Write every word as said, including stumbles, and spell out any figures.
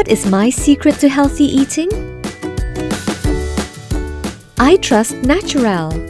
What is my secret to healthy eating? I trust Naturel.